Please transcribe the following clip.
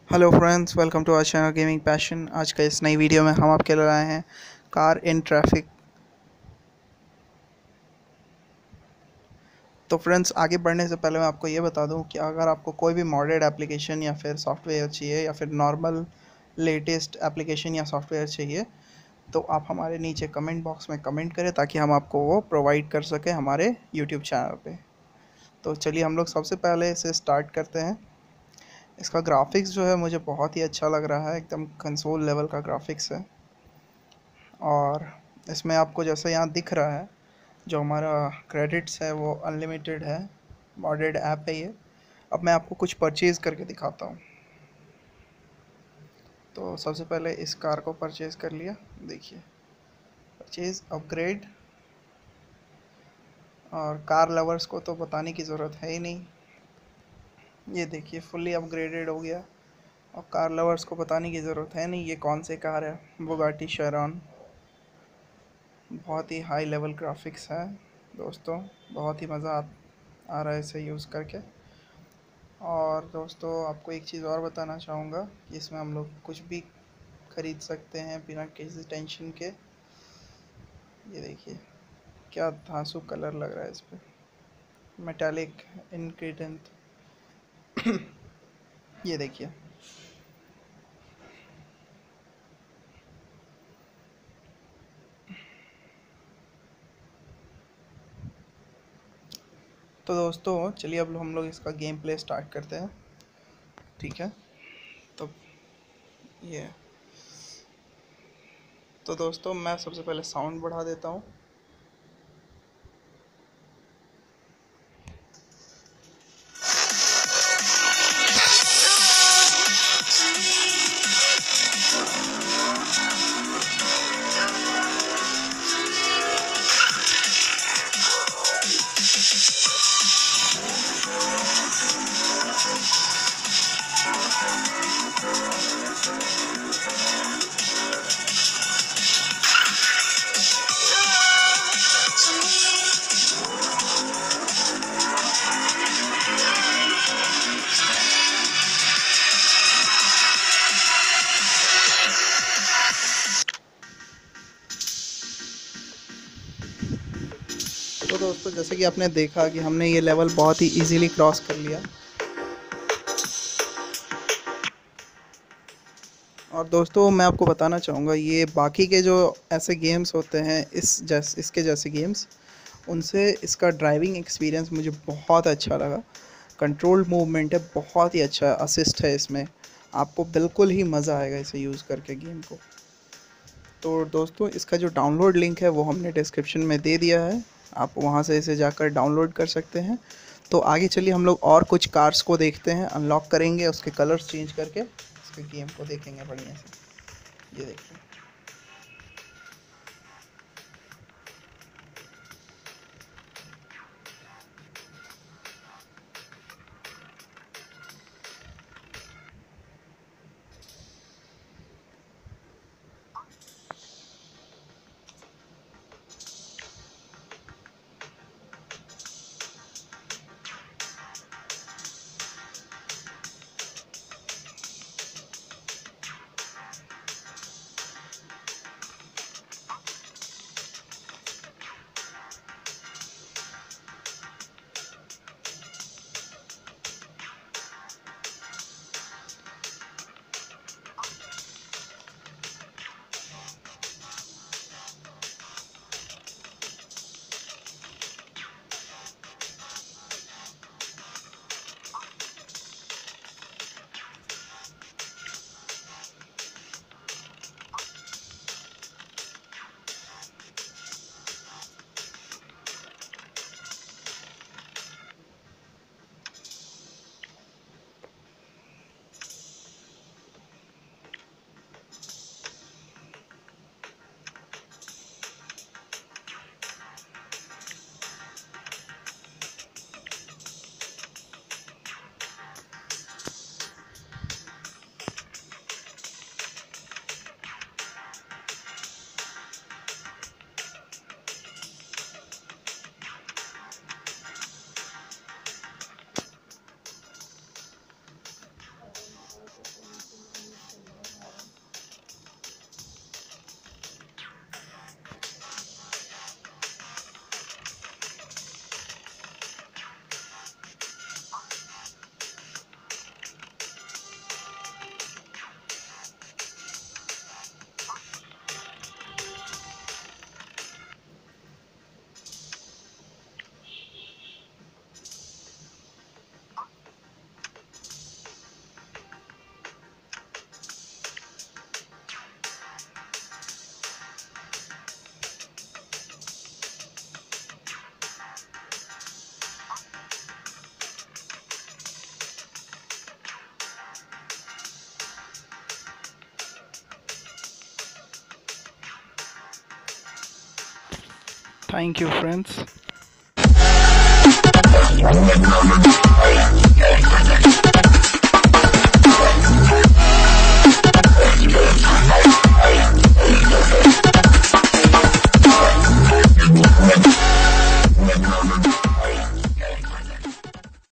Hello friends, welcome to our channel gaming passion. आज का इस नई वीडियो में हम आपके लिए लाए हैं कार इन ट्रैफिक। तो फ्रेंड्स, आगे बढ़ने से पहले मैं आपको ये बता दूं कि अगर आपको कोई भी मॉडेड एप्लीकेशन या फिर सॉफ्टवेयर चाहिए या फिर नॉर्मल लेटेस्ट एप्लीकेशन या सॉफ्टवेयर चाहिए तो आप हमारे नीचे कमेंट बॉक्स में कमेंट करें ताकि हम आपको वो प्रोवाइड कर सकें हमारे यूट्यूब चैनल पे। तो चलिए हम लोग सबसे पहले इसे स्टार्ट करते हैं। इसका ग्राफिक्स जो है मुझे बहुत ही अच्छा लग रहा है, एकदम कंसोल लेवल का ग्राफिक्स है। और इसमें आपको जैसे यहाँ दिख रहा है, जो हमारा क्रेडिट्स है वो अनलिमिटेड है। मॉडेड ऐप है ये। अब मैं आपको कुछ परचेज़ करके दिखाता हूँ। तो सबसे पहले इस कार को परचेज़ कर लिया। देखिए, परचेज़ अपग्रेड। और कार लवर्स को तो बताने की ज़रूरत है ही नहीं। ये देखिए, फुल्ली अपग्रेडेड हो गया। और कार लवर्स को बताने की ज़रूरत है नहीं, ये कौन से कार है, बुगाटी शेरॉन। बहुत ही हाई लेवल ग्राफिक्स है दोस्तों, बहुत ही मज़ा आ रहा है इसे यूज़ करके। और दोस्तों, आपको एक चीज़ और बताना चाहूँगा कि इसमें हम लोग कुछ भी ख़रीद सकते हैं बिना किसी टेंशन के। ये देखिए, क्या धांसू कलर लग रहा है इस पर, मेटालिक इंग्रेडिएंट। ये देखिए। तो दोस्तों चलिए अब हम लोग इसका गेम प्ले स्टार्ट करते हैं, ठीक है। तो ये तो दोस्तों, मैं सबसे पहले साउंड बढ़ा देता हूँ। तो दोस्तों, जैसे कि आपने देखा कि हमने ये लेवल बहुत ही इजीली क्रॉस कर लिया। और दोस्तों, मैं आपको बताना चाहूँगा, ये बाकी के जो ऐसे गेम्स होते हैं इसके जैसे गेम्स, उनसे इसका ड्राइविंग एक्सपीरियंस मुझे बहुत अच्छा लगा। कंट्रोल मूवमेंट है, बहुत ही अच्छा असिस्ट है इसमें। आपको बिल्कुल ही मज़ा आएगा इसे यूज़ करके गेम को। तो दोस्तों, इसका जो डाउनलोड लिंक है वो हमने डिस्क्रिप्शन में दे दिया है, आप वहाँ से इसे जाकर डाउनलोड कर सकते हैं। तो आगे चलिए हम लोग और कुछ कार्स को देखते हैं, अनलॉक करेंगे, उसके कलर्स चेंज करके इसके गेम को देखेंगे बढ़िया से। ये देखिए। Thank you friends.